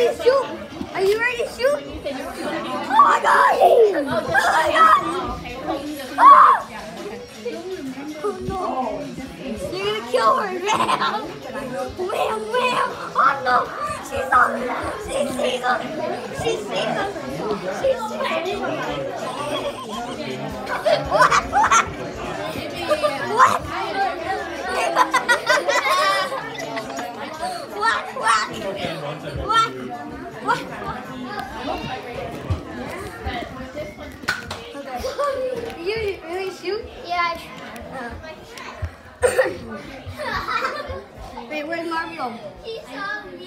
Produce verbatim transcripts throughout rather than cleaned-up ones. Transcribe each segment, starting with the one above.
ready to shoot? Are you ready to shoot? Oh my god! Oh my god! Ah! Oh no! You're gonna kill her! Wham! Wham! Wham! Oh no! She's on! She sees us! She sees us! She sees us! What? What? What? What? What? What? What? Okay. Did you really shoot? Yeah. Wait, where's Mario? He saw me.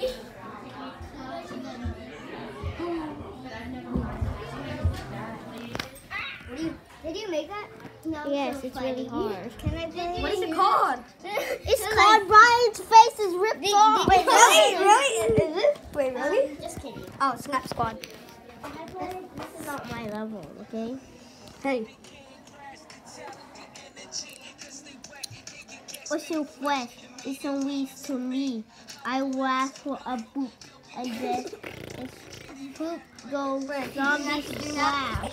Did you make that? No. Yes, it's really hard. Can I play? What is it called? It's called Ryan's face is ripped off. Wait, really? Really? Is it? Wait, really? Just kidding. Oh, Snap Squad. This is not my level, okay? Hey. O seu flash is some ways to me. I will ask for a boot. And then it's poop goes zombie slash.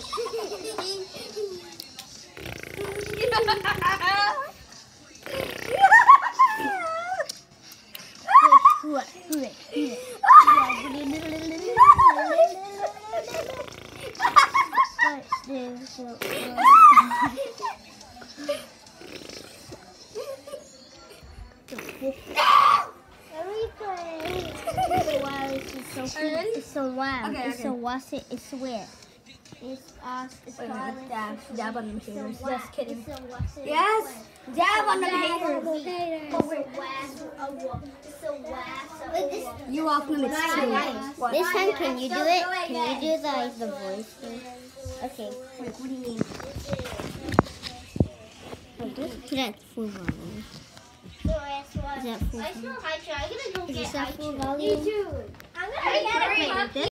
It's so wild. Okay, It's okay. so what's it? It's where? It's us. It's Wait, called. wait, dab, dab on them haters. Just kidding. It's so what's it? Yes, dab on them haters. You off limits too. What? This time, can you do it? Can you do the like, the voice thing? Okay. Wait, what do you mean? Like this? That's full volume. Is that full volume? I'm gonna go Is get that full ice. volume? I'm gonna get it. Like this?